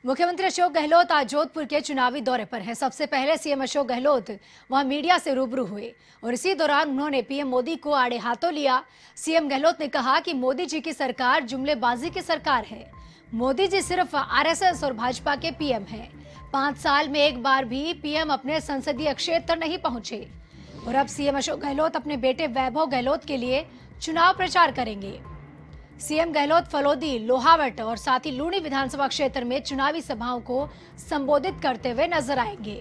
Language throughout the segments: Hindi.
मुख्यमंत्री अशोक गहलोत आज जोधपुर के चुनावी दौरे पर हैं। सबसे पहले सीएम अशोक गहलोत वहां मीडिया से रूबरू हुए और इसी दौरान उन्होंने पीएम मोदी को आड़े हाथों लिया। सीएम गहलोत ने कहा कि मोदी जी की सरकार जुमलेबाजी की सरकार है। मोदी जी सिर्फ आरएसएस और भाजपा के पीएम हैं। 5 साल में एक बार भी पीएम अपने संसदीय क्षेत्र नहीं पहुंचे। और अब सीएम अशोक गहलोत अपने बेटे वैभव गहलोत के लिए चुनाव प्रचार करेंगे। सीएम गहलोत फलोदी, लोहावट और साथ ही लूणी विधानसभा क्षेत्र में चुनावी सभाओं को संबोधित करते हुए नजर आएंगे।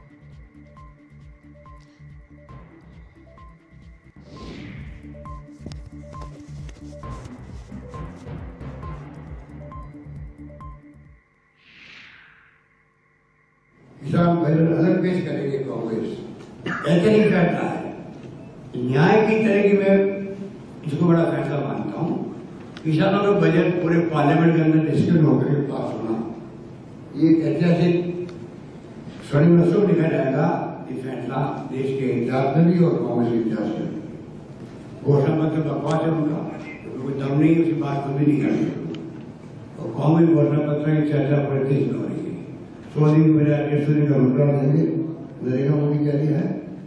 किसान बजट अलग पेश करेंगे कांग्रेस, ऐसा नहीं करता है। न्याय की तरह की मैं इसको बड़ा फैसला मानता हूँ। किसानों का बजट पूरे पार्लियामेंट के अंदर डिस्कस होकर पास होना, ये एक ऐतिहासिक स्वर्णिम अवसर लिखा जाएगा। ये फैसला देश के इतिहास में भी और कांग्रेस के इतिहास में भी। घोषणा पत्र बकवास है उनका, कोई दम नहीं, उसकी बात कभी नहीं करते। और कांग्रेस घोषणा पत्र की चर्चा बड़े तेज में हो रही है। 100 दिन के बजाय 150 दिन का मुद्दा देंगे, नरेगा मोदी कह रही है।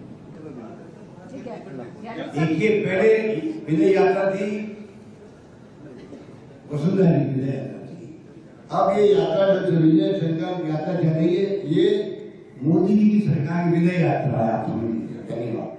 देखिए, पहले विजय यात्रा थी, वसुंधरा जी की विजय यात्रा थी। अब ये यात्रा जो विजय शंकर यात्रा चल रही है, ये मोदी जी की सरकार की विजय यात्रा है। आप समझ लीजिए। धन्यवाद।